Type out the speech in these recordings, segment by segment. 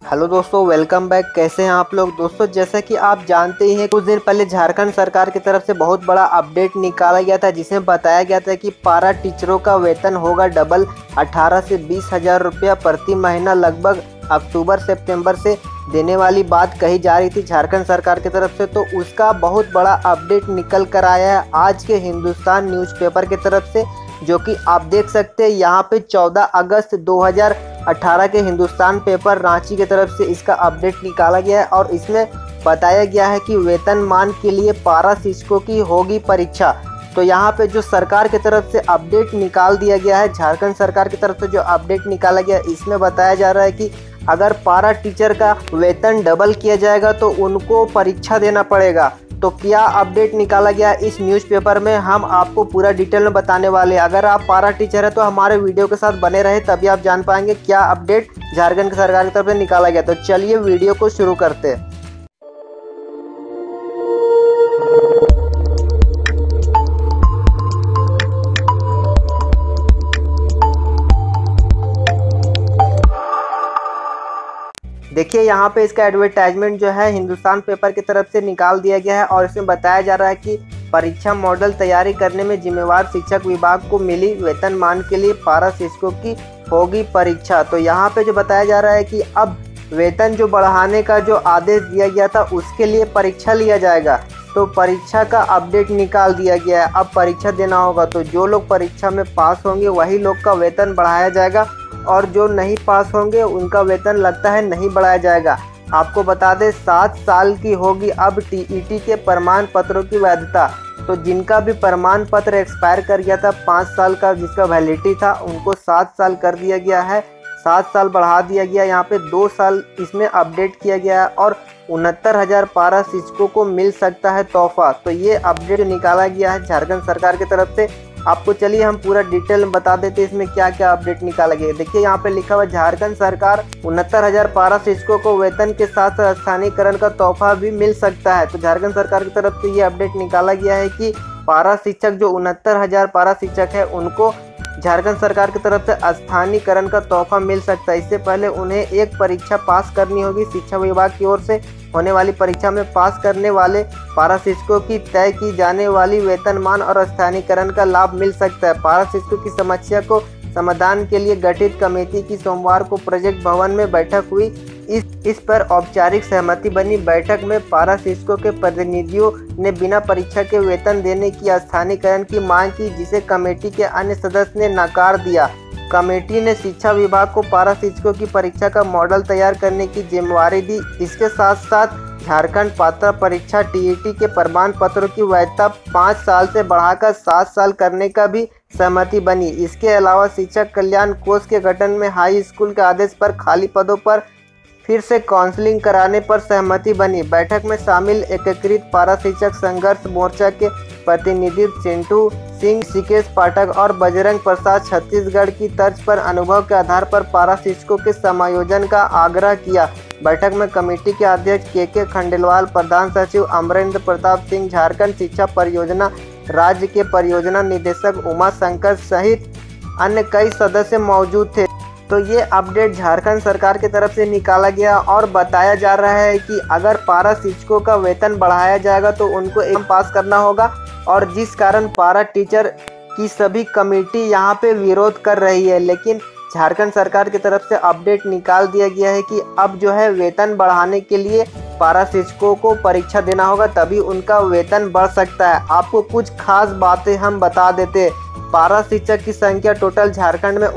Hello दोस्तों, welcome back. कैसे हैं आप लोग। दोस्तों, जैसा कि आप जानते ही हैं, कुछ दिन पहले झारखंड सरकार की तरफ से बहुत बड़ा अपडेट निकाला गया था, जिसमें बताया गया था कि पारा टीचरों का वेतन होगा डबल 18 से 20 हज़ार रुपया प्रति महीना, लगभग अक्टूबर सितंबर से देने वाली बात कही जा रही थी झारखंड सरकार की तरफ से। तो उसका बहुत बड़ा अपडेट निकल कर आया है आज के हिंदुस्तान न्यूज़पेपर की तरफ से, जो कि आप देख सकते हैं यहाँ पे 14 अगस्त 2018 के हिंदुस्तान पेपर रांची की तरफ से इसका अपडेट निकाला गया है। और इसमें बताया गया है कि वेतनमान के लिए पारा शिक्षकों की होगी परीक्षा। तो यहाँ पे जो सरकार की तरफ से अपडेट निकाल दिया गया है, झारखंड सरकार की तरफ से जो अपडेट निकाला गया है, इसमें बताया जा रहा है कि अगर पारा टीचर का वेतन डबल किया जाएगा तो उनको परीक्षा देना पड़ेगा। तो क्या अपडेट निकाला गया इस न्यूज़पेपर में, हम आपको पूरा डिटेल में बताने वाले हैं। अगर आप पारा टीचर है तो हमारे वीडियो के साथ बने रहे, तभी आप जान पाएंगे क्या अपडेट झारखंड की सरकार की तरफ से निकाला गया। तो चलिए वीडियो को शुरू करते हैं। देखिए, यहाँ पे इसका एडवर्टाइजमेंट जो है हिंदुस्तान पेपर की तरफ से निकाल दिया गया है और इसमें बताया जा रहा है कि परीक्षा मॉडल तैयारी करने में जिम्मेवार शिक्षक विभाग को मिली वेतनमान के लिए पारा शिक्षकों की होगी परीक्षा। तो यहाँ पे जो बताया जा रहा है कि अब वेतन जो बढ़ाने का जो आदेश दिया गया था उसके लिए परीक्षा लिया जाएगा। तो परीक्षा का अपडेट निकाल दिया गया है, अब परीक्षा देना होगा। तो जो लोग परीक्षा में पास होंगे वही लोग का वेतन बढ़ाया जाएगा और जो नहीं पास होंगे उनका वेतन लगता है नहीं बढ़ाया जाएगा। आपको बता दें 7 साल की होगी अब टीईटी के प्रमाण पत्रों की वैधता। तो जिनका भी प्रमाण पत्र एक्सपायर कर गया था 5 साल का जिसका वैलिडिटी था, उनको 7 साल कर दिया गया है, 7 साल बढ़ा दिया गया। यहाँ पे 2 साल इसमें अपडेट किया गया है और 69,000 पारा शिक्षकों को मिल सकता है तोहफा। तो ये अपडेट निकाला गया है झारखंड सरकार की तरफ से। आपको चलिए हम पूरा डिटेल में बता देते हैं इसमें क्या क्या अपडेट निकाला गया। देखिए, यहाँ पे लिखा हुआ झारखंड सरकार 69,000 पारा शिक्षकों को वेतन के साथ स्थानीयकरण का तोहफा भी मिल सकता है। तो झारखंड सरकार की तरफ से ये अपडेट निकाला गया है कि पारा शिक्षक जो 69,000 पारा शिक्षक है उनको झारखंड सरकार की तरफ से स्थानीयकरण का तोहफा मिल सकता है। इससे पहले उन्हें एक परीक्षा पास करनी होगी। शिक्षा विभाग की ओर से होने वाली परीक्षा में पास करने वाले पारा शिक्षकों की तय की जाने वाली वेतनमान और स्थानीयकरण का लाभ मिल सकता है। पारा शिक्षकों की समस्या को समाधान के लिए गठित कमेटी की सोमवार को प्रोजेक्ट भवन में बैठक हुई। इस पर औपचारिक सहमति बनी। बैठक में पारा शिक्षकों के प्रतिनिधियों ने बिना परीक्षा के वेतन देने की स्थानीयकरण की मांग की, जिसे कमेटी के अन्य सदस्य ने नकार दिया। कमेटी ने शिक्षा विभाग को पारा शिक्षकों की परीक्षा का मॉडल तैयार करने की जिम्मेवारी दी। इसके साथ साथ झारखंड पात्रता परीक्षा टीईटी के प्रमाण पत्रों की वैधता 5 साल से बढ़ाकर 7 साल करने का भी सहमति बनी। इसके अलावा शिक्षक कल्याण कोष के गठन में हाई स्कूल के आदेश पर खाली पदों पर फिर से काउंसलिंग कराने पर सहमति बनी। बैठक में शामिल एकीकृत पारा शिक्षक संघर्ष मोर्चा के प्रतिनिधि चिंटू सिंह, सिकेश पाठक और बजरंग प्रसाद छत्तीसगढ़ की तर्ज पर अनुभव के आधार पर पारा शिक्षकों के समायोजन का आग्रह किया। बैठक में कमेटी के अध्यक्ष के खंडेलवाल, प्रधान सचिव अमरेंद्र प्रताप सिंह, झारखंड शिक्षा परियोजना राज्य के परियोजना निदेशक उमा शंकर सहित अन्य कई सदस्य मौजूद थे। तो ये अपडेट झारखंड सरकार की तरफ से निकाला गया और बताया जा रहा है कि अगर पारा शिक्षकों का वेतन बढ़ाया जाएगा तो उनको एग्जाम पास करना होगा, और जिस कारण पारा टीचर की सभी कमेटी यहाँ पे विरोध कर रही है। लेकिन झारखंड सरकार की तरफ से अपडेट निकाल दिया गया है कि अब जो है वेतन बढ़ाने के लिए पारा शिक्षकों को परीक्षा देना होगा, तभी उनका वेतन बढ़ सकता है। आपको कुछ खास बातें हम बता देते हैं। पारा शिक्षक की संख्या टोटल झारखंड में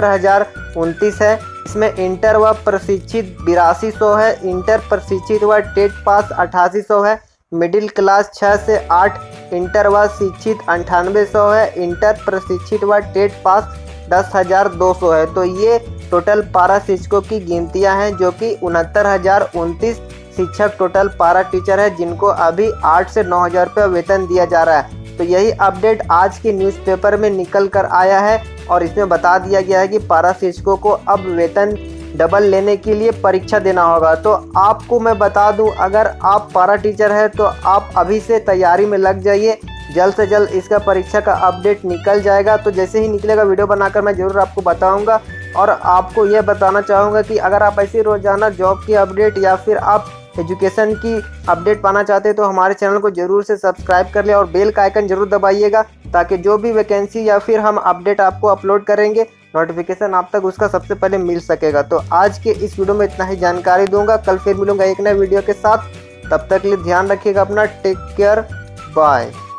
69,029 है। इसमें इंटर व प्रशिक्षित 8200 है, इंटर प्रशिक्षित व टेट पास 8800 है, मिडिल क्लास 6 से 8, इंटर व शिक्षित 9800 है, इंटर प्रशिक्षित व टेट पास 10,200 है। तो ये टोटल पारा शिक्षकों की गिनतियां हैं, जो कि 69,029 शिक्षक टोटल पारा टीचर है, जिनको अभी 8 से 9,000 रुपये वेतन दिया जा रहा है। तो यही अपडेट आज के न्यूज़पेपर में निकल कर आया है और इसमें बता दिया गया है कि पारा शिक्षकों को अब वेतन डबल लेने के लिए परीक्षा देना होगा। तो आपको मैं बता दूं, अगर आप पारा टीचर हैं तो आप अभी से तैयारी में लग जाइए। जल्द से जल्द इसका परीक्षा का अपडेट निकल जाएगा। तो जैसे ही निकलेगा वीडियो बनाकर मैं ज़रूर आपको बताऊंगा। और आपको यह बताना चाहूँगा कि अगर आप ऐसी रोज़ाना जॉब की अपडेट या फिर आप एजुकेशन की अपडेट पाना चाहते हैं तो हमारे चैनल को जरूर से सब्सक्राइब कर ले और बेल का आइकन जरूर दबाइएगा, ताकि जो भी वैकेंसी या फिर हम अपडेट आपको अपलोड करेंगे नोटिफिकेशन आप तक उसका सबसे पहले मिल सकेगा। तो आज के इस वीडियो में इतना ही जानकारी दूंगा, कल फिर मिलूंगा एक नए वीडियो के साथ। तब तक के लिए ध्यान रखिएगा अपना, टेक केयर, बाय।